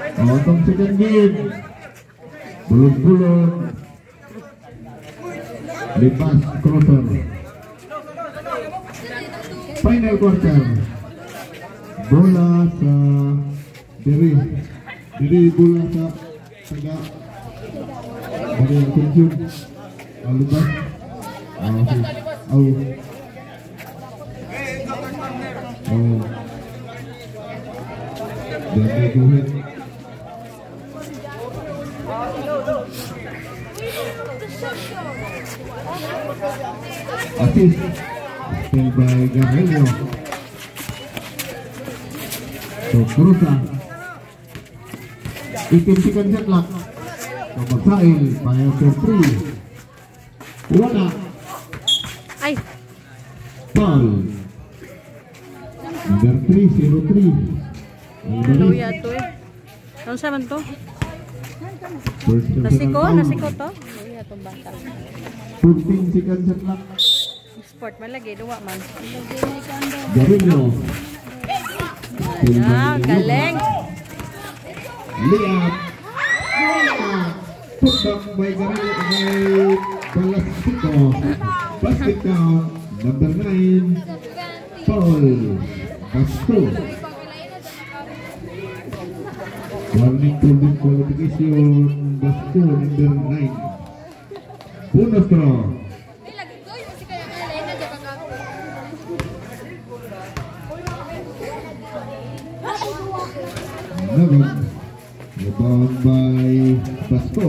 Otong second game. Bulun-bulun. Lepas crosser. Final quarter. Bola sa Diri bola sa Saga. Bagi yang tunjuk. Lepas. Dan dia go ahead. Assist by Gabrielio. So Kurusa itimpikan setlak Magsail Paya for 3 Wala ay foul number 303 Luya to eh. Ano sa man to? Nasiko to? Luya to bata. 14 second setlak Sport malagi duwa man. Gabrielio. Galing. Lihat. Put back by Gabrielio Balasiko. Plastic down. Number 9. Paul Castro. Warning to disqualification. Castro number 9. Bonus draw. Rebound by Basco.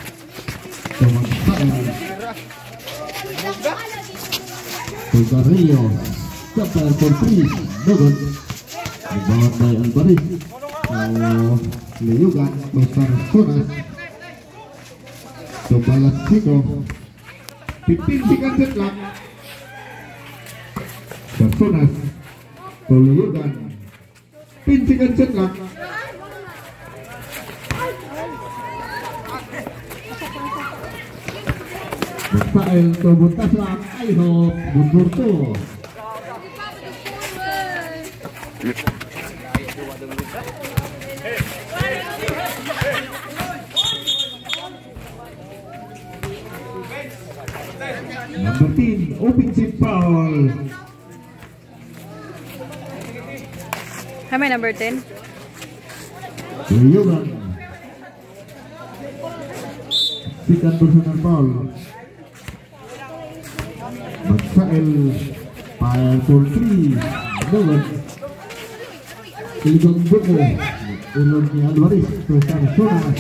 Tulgario. Kapal for 3. Nogon. Rebound by Alvarez. Leyugan. Besar Sonas. Balas Siko. 15 second setlak. Sonas. Leyugan. 15 second setlak. Magsail to buntas lang. I hope bundur to. Number 10 offensive foul. How may number 10? Leyugan. Second personal foul. Magsail Paya for 3. Nogon. Iligang buko. Ulog ni Alvarez. Besar Sonas.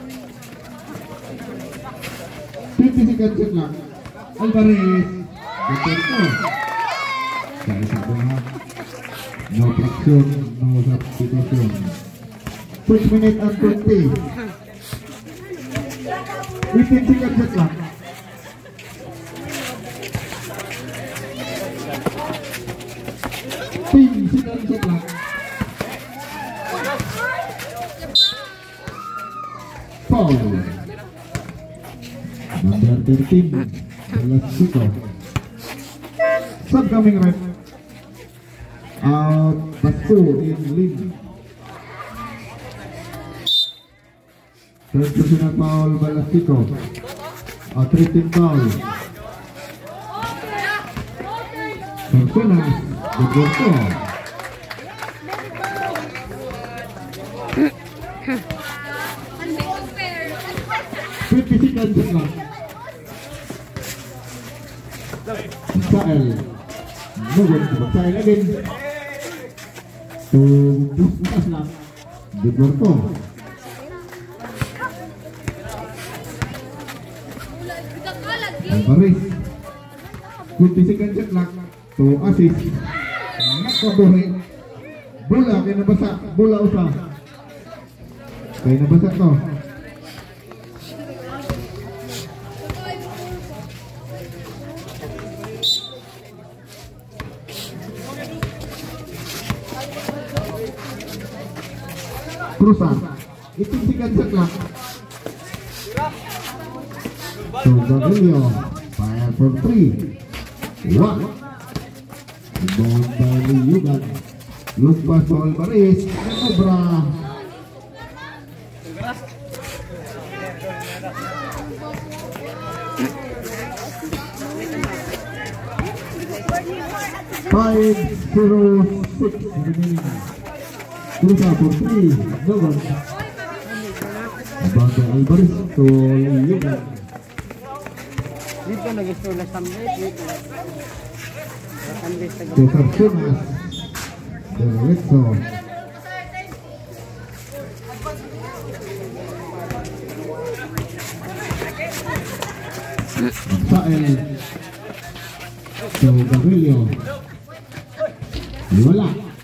20 second setlak. Alvarez. Betul to. Saya sabar. No fraction, no substitution. 6 minutes and 20. 15 second setlak. Tim second setlak. Foul. Number 13. Balasiko. Subcoming red. Out Basco in lead. Third personal foul Balasiko. 13 foul. Sonas Begoto. Seconds setlak. Magsail. Nogon. Magsail again. Bukas lang. Begoto. Alvarez. 20 seconds setlak. To assist. Nakabore. Bola kaya nabasa. Bola usa. Kaya nabasa to. Krusa. Itu second setlak. To Gabrielio. Fire for 3. 1. Rebound by Leyugan. Lupas to Alvarez. Cobra. 5-0-6 remaining. Cruza for 3, no good. Abante Alvarez to Yugan. Dito nag-istula sa mlit. To Carsonas. Derecho. Sael. To Gabrielio. Wala.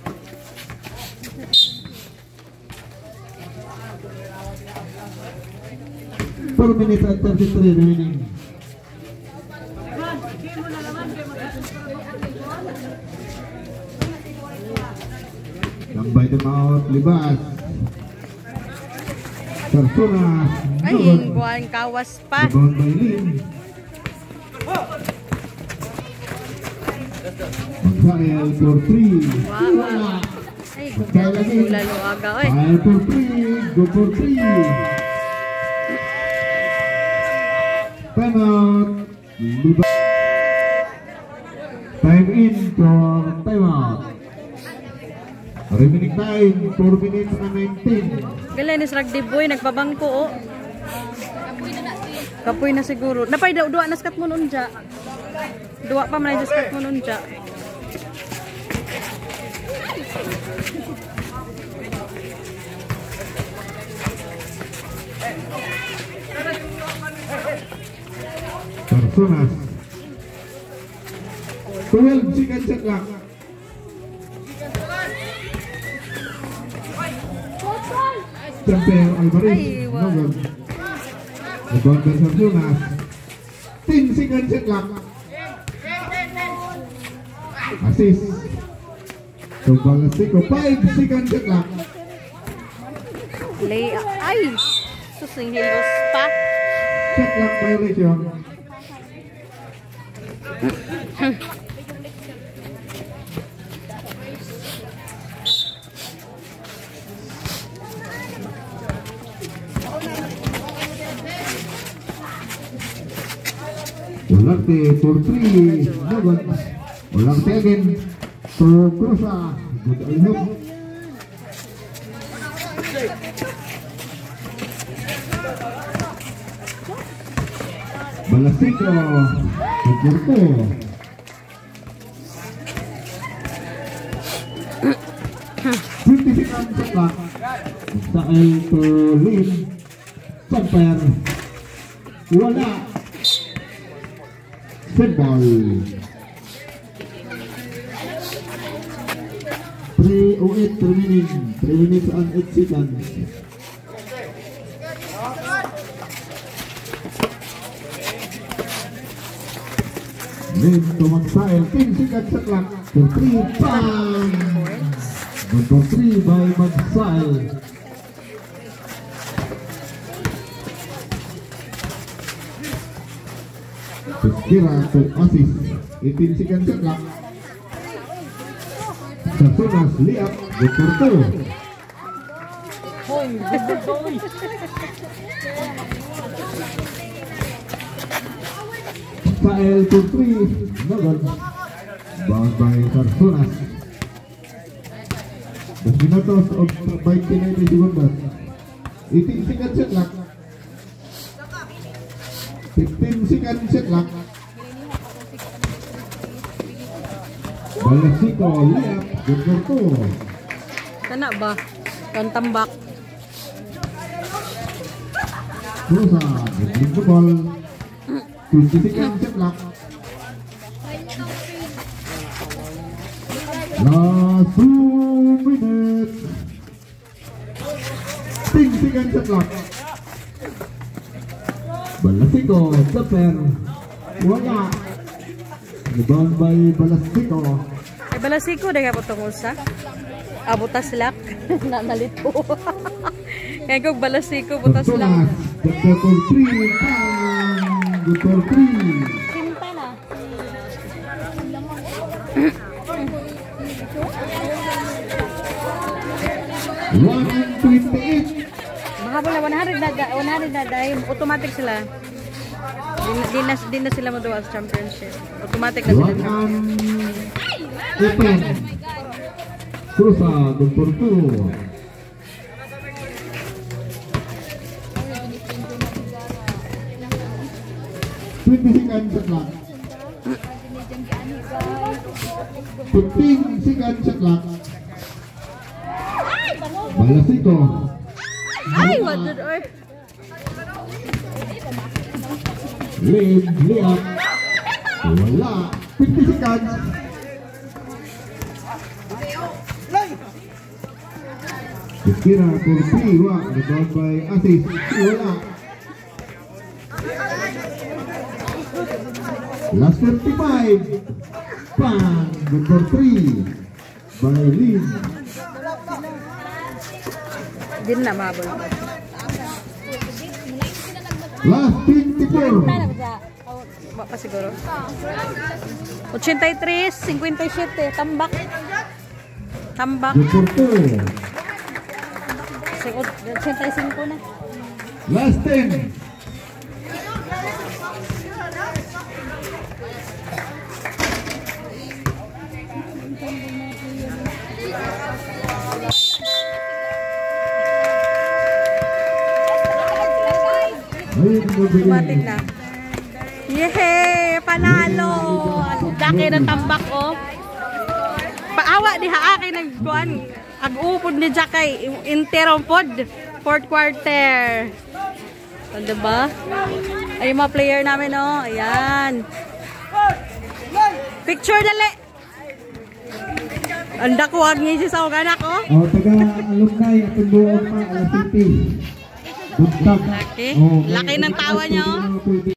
Per minute and 33 remaining. Tambay them out, libas. Carsonas. Ay, yung buwan kawas pa. Rebound by Lin. Magsael for 3. Wow. Ay, lalo aga. Ay, 5 for 3. Go for 3. Time out. Libas. Time in for time out. Remaining time, 4 minutes and 19. galing ni Sragdi boy, nagpabangko oh. Kapoy na siguro. Napay dua na skat mo nun dya. Dua pa man na skat mo nun dya. Carsonas 12 seconds set lang. Champion Alvarez. Ay, wow. No good. Rebound by Carsonas 10 seconds set lang. Assist to Balasico 5 seconds set lang. Lay, ay, susing hilos pa. Set lang violation. Ularte for 3, no good. Ularte again to Cruza, good alley-oop. Balasico, good for 2. Certificate sa clock. Sael to Lin. Samper. Wala. Football. 3:08 remaining. 3 minutes and 8 seconds. Lin to Magsael. 10 seconds sa clock. To 3 bang. Good for 3 by Magsael. Kira to assist 18 seconds set lang. Carsonas liap good for 2. Sael to 3 no good. Bound by Carsonas. 2 minutos of 29 segundos. 18 seconds set lang. 15 seconds set lang. Balasico liap good for 2. Kana ba? Kan tambak. Cruza dribbling the ball. 20 seconds set lang. Last 2 minutes. 10 seconds set lang. Balasico, Zaper, wala. Rebound by Balasico. Ay, Balasico, dahil po itong usa. Butas lak. Nanalito. Kaya kong Balasico, butas lak. Good for 3. Good for 3. Sinta na. 1:28. Mahabol na 100 na dahil automatic sila. Di na sila maduwa sa championship. Automatic na sila. open. Cruza number 2. Seconds shot clock. 15 seconds shot clock. Balasiko. Ay, wadod oy. Lihat. Wala. 50 seconds. Kira kursi wa rebound by Asis. Wala. Last 35. Pan number 3 by Lin. Din na mabol. Last 24. Ba pa siguro. 83, 57, tambak. Tambak. Number 2. 85 na. Last 10. Automatic na. Yehey! Panalo! Daki ng tambak, oh. Paawa di haaki ng kuan. Ag-upod ni Jakay. Interong pod. Fourth quarter. O, diba? Ay, yung mga player namin, oh. Ayan. Picture dali! Anda ko, wag niya sa uganak, oh. O, taga-alumni at buong pa, alas 50. Laki. Laki ng tawa niya, oh.